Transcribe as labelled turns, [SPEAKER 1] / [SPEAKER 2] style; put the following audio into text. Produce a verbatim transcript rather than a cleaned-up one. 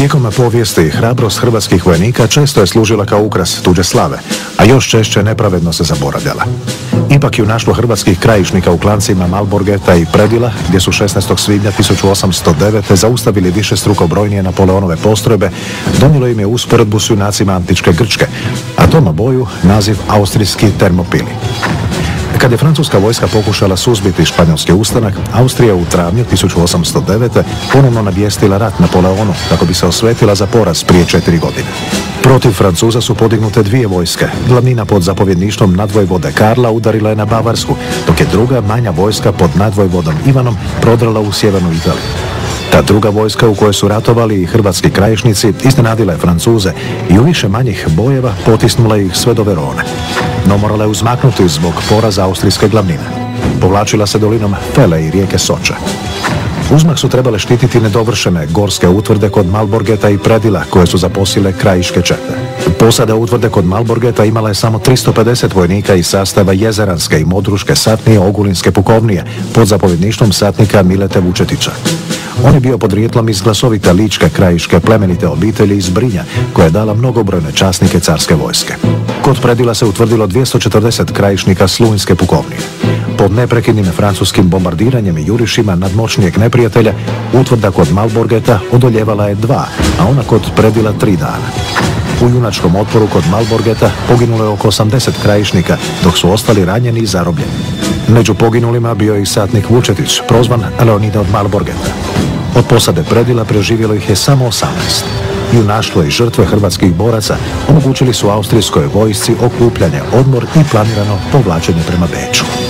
[SPEAKER 1] Tijekom povijesti hrabrost hrvatskih vojnika često je služila kao ukras tuđe slave, a još češće nepravedno se zaboravljala. Ipak junaštvo hrvatskih krajišnika u klancima Malborgeta i Predila, gdje su šesnaestog svibnja tisuću osamsto devete zaustavili višestruko brojnije Napoleonove postrojbe, donijelo im je usporedbu s junacima antičke Grčke, a tom boju naziv austrijski Termopili. Kad je francuska vojska pokušala suzbiti španjolski ustanak, Austrija u travnju tisuću osamsto devete ponovno navijestila rat Napoleonu kako bi se osvetila za poraz prije četiri godine. Protiv Francuza su podignute dvije vojske. Glavnina pod zapovjedništvom nadvojvode Karla udarila je na Bavarsku, dok je druga manja vojska pod nadvojvodom Ivanom prodrala u sjevernu Italiju. Ta druga vojska u kojoj su ratovali i hrvatski krajišnici iznenadila je Francuze i u više manjih bojeva potisnula ih sve do Verone. No morala je uzmaknuti zbog poraza austrijske glavnine. Povlačila se dolinom Fele i rijeke Soče. Uzmak su trebale štititi nedovršene gorske utvrde kod Malborgeta i Predila koje su zaposile krajiške čete. Posada utvrde kod Malborgeta imala je samo tristo pedeset vojnika iz sastava jezeranske i modruške satnije Ogulinske pukovnije pod zapovjedništvom satnika Milete Vučetića. On je bio podrijetlom iz glasovite ličke krajiške plemenite obitelji iz Brinja koja je dala mnogobrojne časnike carske vojske. Kod Predila se utvrdilo dvjesto četrdeset krajišnika Slunjske pukovnije. Pod neprekidnim francuskim bombardiranjem i jurišima nadmoćnijeg neprijatelja, utvrda kod Malborgeta odoljevala je dva, a ona kod Predila tri dana. U junačkom otporu kod Malborgeta poginulo je oko osamdeset krajišnika, dok su ostali ranjeni i zarobljeni. Među poginulima bio je i satnik Vučetić, prozvan Leonida od Malborgeta. Od posade Predila preživjelo ih je samo osamnaest. Junaštvo i žrtve hrvatskih boraca omogućili su austrijskoj vojsci okupljanje, odmor i planirano povlačenje prema Beču.